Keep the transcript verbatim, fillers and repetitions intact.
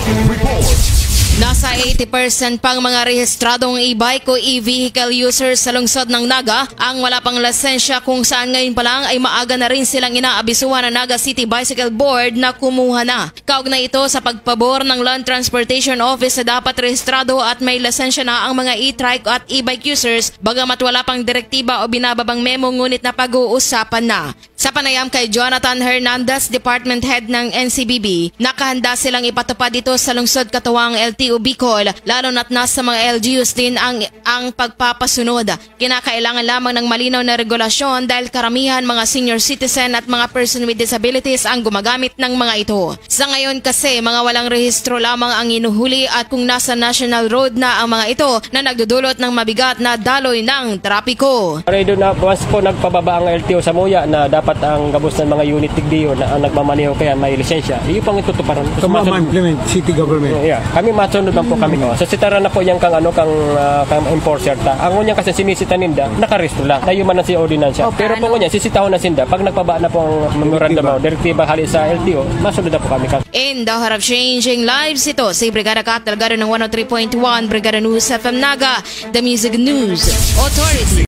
Report. Nasa eighty percent pang mga rehistradong e-bike o e-vehicle users sa lungsod ng Naga ang wala pang lisensya, kung saan ngayon pa lang ay maaga na rin silang inaabisuhan ng Naga City Bicycle Board na kumuha na. Kaugnay ito sa pagpabor ng Land Transportation Office na dapat rehistrado at may lisensya na ang mga e-trike at e-bike users, bagamat wala pang direktiba o binababang memo, ngunit na pag-uusapan na. Sa panayam kay Jonathan Hernandez, Department Head ng N C B B, nakahanda silang ipatupad dito sa lungsod katuwang L T O Bicol, lalo na't nasa mga L G Us din ang, ang pagpapasunod. Kinakailangan lamang ng malinaw na regulasyon dahil karamihan mga senior citizen at mga person with disabilities ang gumagamit ng mga ito. Sa ngayon kasi, mga walang rehistro lamang ang inuhuli at kung nasa national road na ang mga ito na nagdudulot ng mabigat na daloy ng trapiko. Para doon na once po nagpababa ang L T O sa Muya na dapat ang gabos ng mga unit tigdiyo na ang nagmamaneho kaya may lisensya, iyo pang itutuparan. So, ma-implement city government. Yeah, kami masunod man po kami. Oh. So sitara na po yang kang ano kang uh, kang enforcer ta. Ang unya kasi sinisita ninda, nakarehistro lang. Tayo man na si ordinansya. Okay, pero po ano? unya sisitahon na sinda pag nagpaba na po ang memorandum o direktiba hali sa L T O, masunod na po kami. In the heart of changing lives, ito si Brigada Kat Delgado ng one oh three point one Brigada News F M Naga, the Music News Authority.